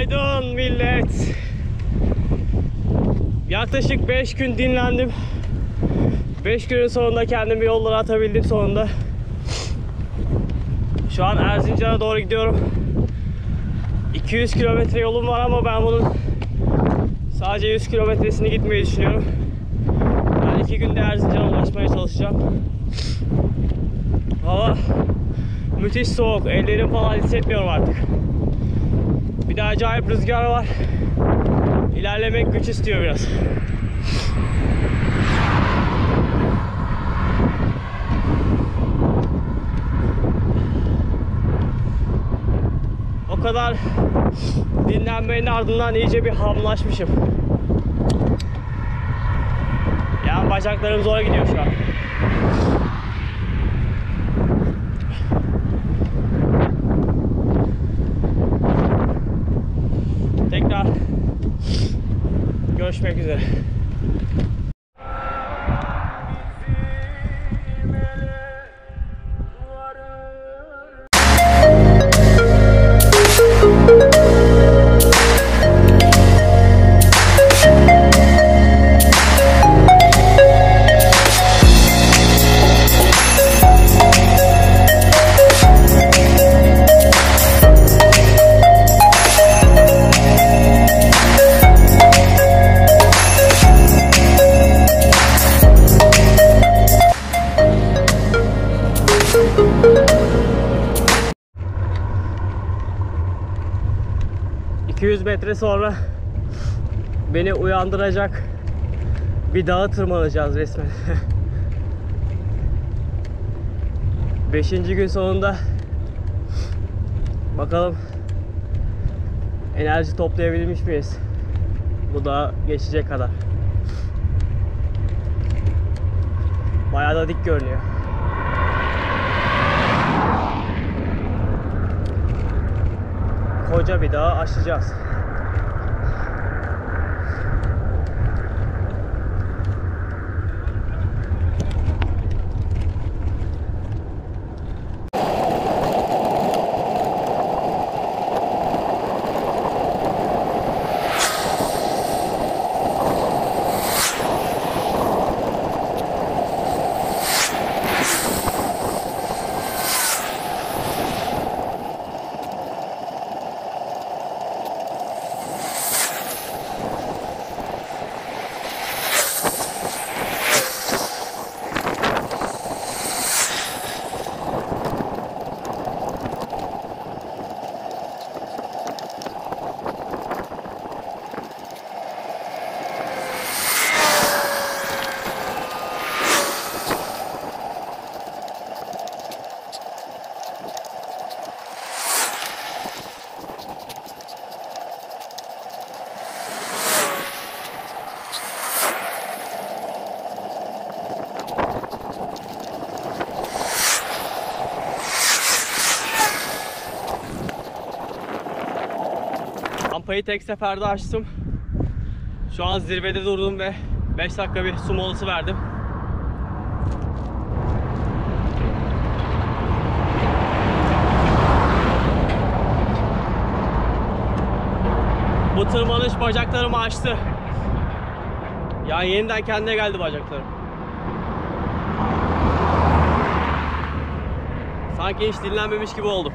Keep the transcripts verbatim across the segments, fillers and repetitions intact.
Günaydın millet. Yaklaşık beş gün dinlendim. beş günün sonunda kendimi yollara atabildim sonunda. Şu an Erzincan'a doğru gidiyorum. iki yüz kilometre yolum var ama ben bunun sadece yüz kilometresini gitmeyi düşünüyorum. Yani iki günde Erzincan'a ulaşmaya çalışacağım. Hava müthiş soğuk. Ellerim falan hissetmiyorum artık. Bir de acayip rüzgar var. İlerlemek güç istiyor biraz. O kadar dinlenmenin ardından iyice bir hamlaşmışım. Yani bacaklarım zora gidiyor şu an. Tekrar görüşmek üzere. iki yüz metre sonra beni uyandıracak bir dağa tırmanacağız resmen. beşinci gün sonunda bakalım enerji toplayabilmiş miyiz bu dağı geçecek kadar. Bayağı da dik görünüyor. Koca bir dağı aşacağız. Rampayı tek seferde açtım. Şu an zirvede durdum ve beş dakika bir su molası verdim. Bu tırmanış bacaklarımı açtı. Yani yeniden kendine geldi bacaklarım. Sanki hiç dinlenmemiş gibi oldum.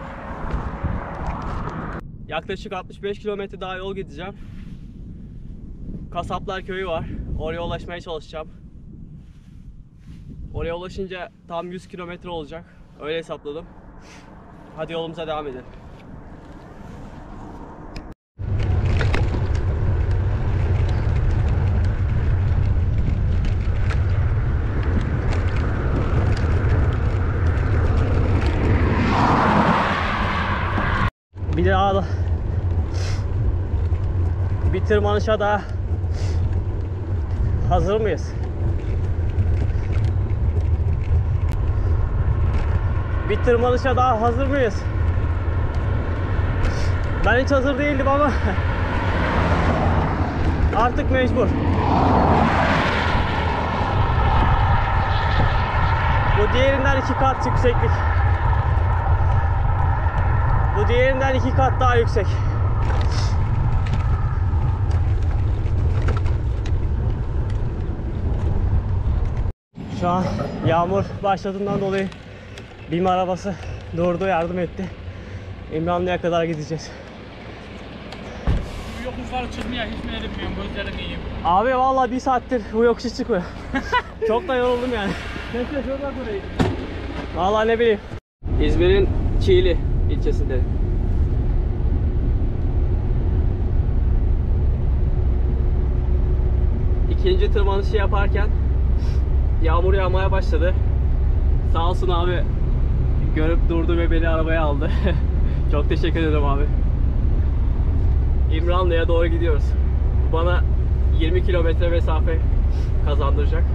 Yaklaşık altmış beş kilometre daha yol gideceğim. Kasaplar köyü var. Oraya ulaşmaya çalışacağım. Oraya ulaşınca tam yüz kilometre olacak. Öyle hesapladım. Hadi yolumuza devam edelim. Bir daha da bir tırmanışa daha hazır mıyız? Bir tırmanışa daha hazır mıyız? Ben hiç hazır değildim ama artık mecbur. Bu diğerinden iki kat yükseklik. Bu diğerinden iki kat daha yüksek. Şu an yağmur başladığından dolayı BİM arabası durdu, yardım etti. İmranlı'ya kadar gideceğiz. Bu yokuşları çıkmaya hiç mi edemiyorum, gözlerim iyiyim. Abi vallahi bir saattir bu yokuşu çıkmıyor. Çok da yoruldum yani. Nefes oradan burayı. Vallahi ne bileyim. İzmir'in Çiğli ilçesinde. İkinci tırmanışı yaparken yağmur yağmaya başladı. Sağ olsun abi görüp durdu ve beni arabaya aldı. Çok teşekkür ederim abi. İmranlı'ya doğru gidiyoruz. Bana yirmi kilometre mesafe kazandıracak.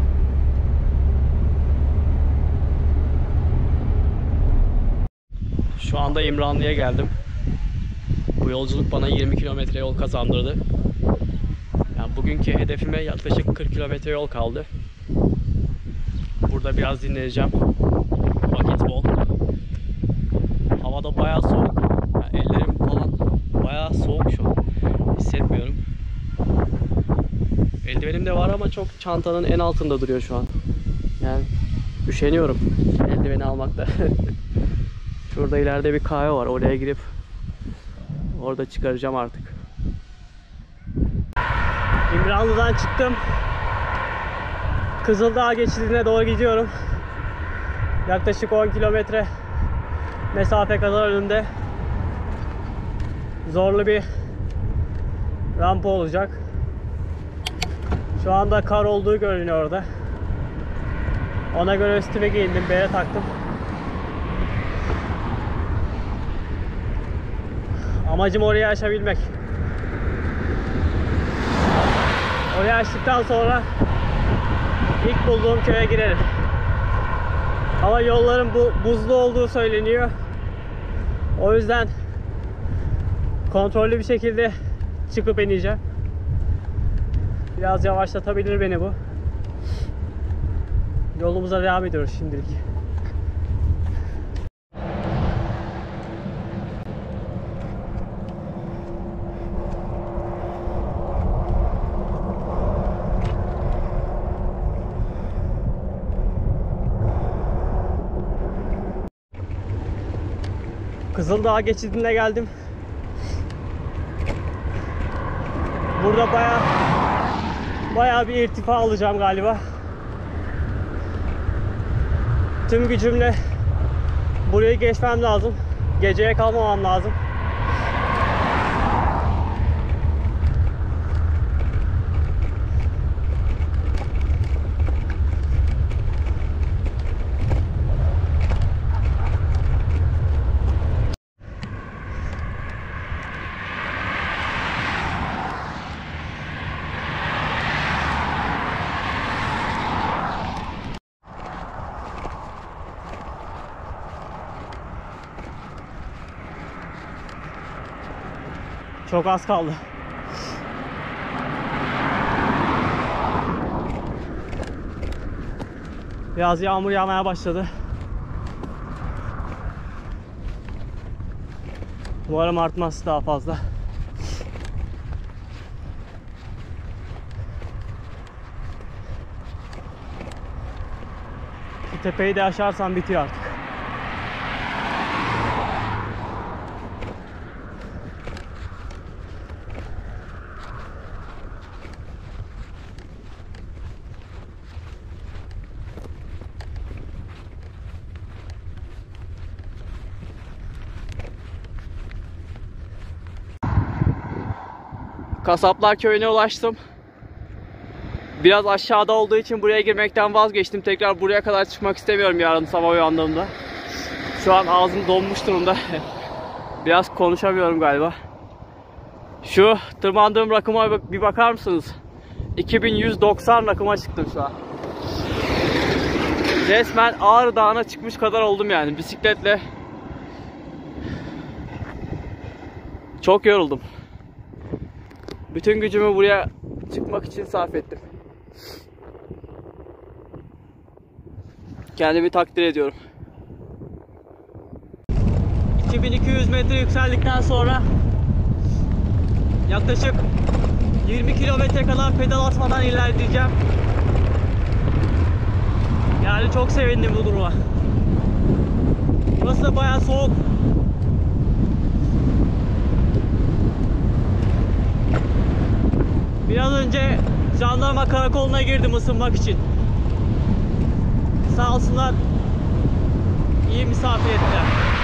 Şu anda İmranlı'ya geldim. Bu yolculuk bana yirmi kilometre yol kazandırdı. Yani bugünkü hedefime yaklaşık kırk kilometre yol kaldı. Burada biraz dinleneceğim. Vakit bol. Havada bayağı soğuk. Yani ellerim falan bayağı soğuk şu an. Hissetmiyorum. Eldivenim de var ama çok çantanın en altında duruyor şu an. Yani üşeniyorum eldiveni almakta. Şurada ileride bir kahve var. Oraya girip orada çıkaracağım artık. İmranlı'dan çıktım. Kızıldağ geçidine doğru gidiyorum. Yaklaşık on kilometre mesafe kadar önünde zorlu bir rampa olacak. Şu anda kar olduğu görünüyor orada. Ona göre üstüme giyindim, bere taktım. Amacım orayı aşabilmek. Orayı aştıktan sonra ilk bulduğum köye girerim. Ama yolların bu buzlu olduğu söyleniyor. O yüzden kontrollü bir şekilde çıkıp ineceğim. Biraz yavaşlatabilir beni bu. Yolumuza devam ediyoruz şimdilik. Kızıldağ geçidine geldim. Burada bayağı bayağı bir irtifa alacağım galiba. Tüm gücümle burayı geçmem lazım. Geceye kalmamam lazım. Çok az kaldı. Biraz yağmur yağmaya başladı. Umarım artmaz daha fazla. Bu tepeyi de aşarsam bitiyor artık. Kasaplar Köyü'ne ulaştım. Biraz aşağıda olduğu için buraya girmekten vazgeçtim. Tekrar buraya kadar çıkmak istemiyorum yarın sabah uyandığımda. Şu an ağzım donmuş durumda. Biraz konuşamıyorum galiba. Şu tırmandığım rakıma bir bakar mısınız? iki bin yüz doksan rakıma çıktım şu an. Resmen Ağrı Dağı'na çıkmış kadar oldum yani bisikletle. Çok yoruldum. Bütün gücümü buraya çıkmak için sarf ettim. Kendimi takdir ediyorum. iki bin iki yüz metre yükseldikten sonra Yaklaşık yirmi kilometre kadar pedal atmadan ilerleyeceğim. Yani çok sevindim bu duruma. Burası da bayağı soğuk. Biraz önce jandarma karakoluna girdim ısınmak için. Sağ olsunlar, iyi misafir ettiler.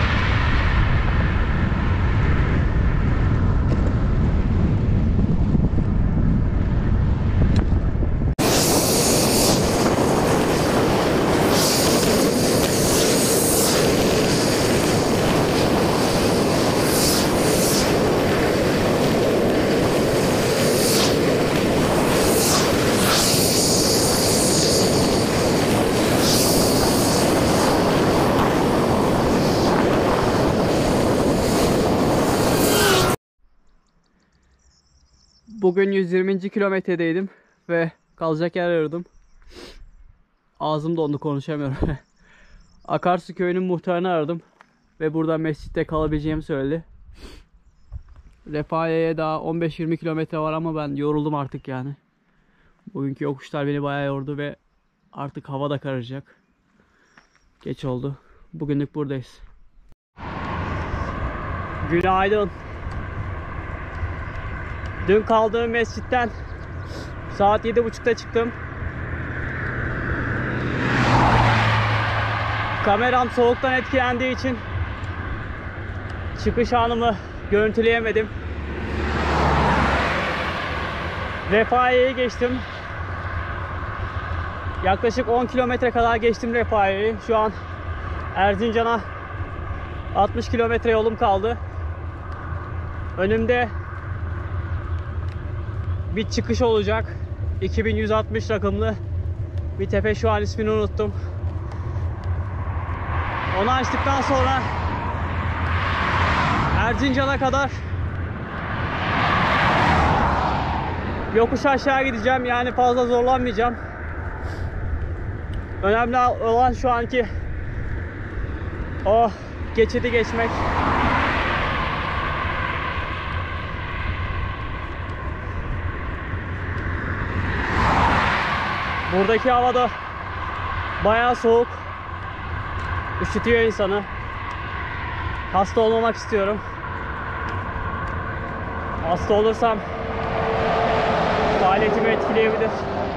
Bugün yüz yirminci kilometredeydim ve kalacak yer arıyordum. Ağzım dondu, konuşamıyorum. Akarsu köyünün muhtarını aradım ve burada mescitte kalabileceğimi söyledi. Refahiye'ye daha on beş yirmi kilometre var ama ben yoruldum artık yani. Bugünkü yokuşlar beni bayağı yordu ve artık hava da kararacak. Geç oldu. Bugünlük buradayız. Günaydın. Dün kaldığım mescitten saat yedi buçukta çıktım. Kameram soğuktan etkilendiği için çıkış anımı görüntüleyemedim. Refahiye'yi geçtim. Yaklaşık on kilometre kadar geçtim Refahiye'yi. Şu an Erzincan'a altmış kilometre yolum kaldı. Önümde bir çıkış olacak. iki bin yüz altmış rakımlı bir tepe, şu an ismini unuttum. Onu açtıktan sonra Erzincan'a kadar yokuş aşağı gideceğim. Yani fazla zorlanmayacağım. Önemli olan şu anki o geçidi geçmek. Buradaki havada bayağı soğuk. Üşütüyor insanı. Hasta olmamak istiyorum. Hasta olursam faaliyetimi etkileyebilir.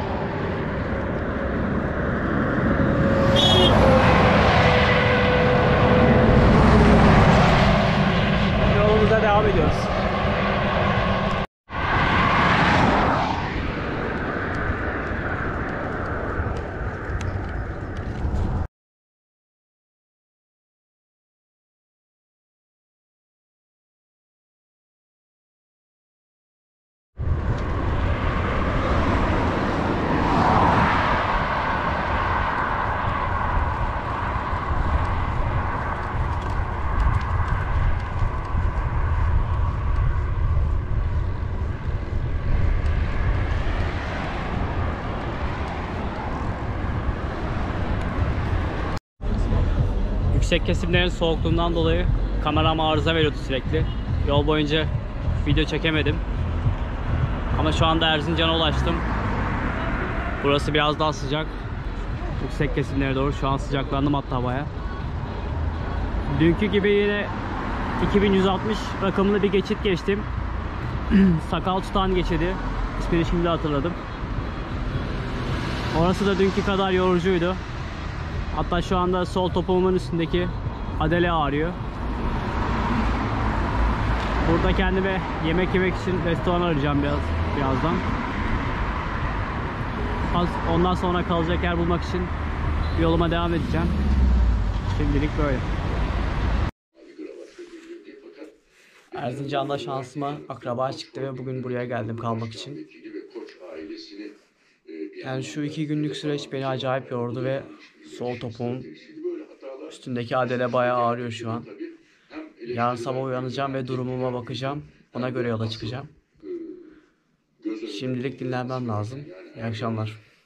Yolumuza devam ediyoruz. Yüksek kesimlerin soğukluğundan dolayı kameram arıza veriyordu sürekli. Yol boyunca video çekemedim. Ama şu anda Erzincan'a ulaştım. Burası biraz daha sıcak. Yüksek kesimlere doğru şu an sıcaklandım hatta baya. Dünkü gibi yine iki bin yüz altmış rakımlı bir geçit geçtim. Sakal tutan geçidi. İsmini şimdi hatırladım. Orası da dünkü kadar yorucuydu. Hatta şu anda sol topuğumun üstündeki adele ağrıyor. Burada kendime yemek yemek için restoran arayacağım biraz birazdan. Ondan sonra kalacak yer bulmak için yoluma devam edeceğim. Şimdilik böyle. Erzincan'da şansıma akraba çıktı ve bugün buraya geldim kalmak için. Yani şu iki günlük süreç beni acayip yordu ve sol topuğum üstündeki adele bayağı ağrıyor şu an. Yarın sabah uyanacağım ve durumuma bakacağım. Ona göre yola çıkacağım. Şimdilik dinlenmem lazım. İyi akşamlar.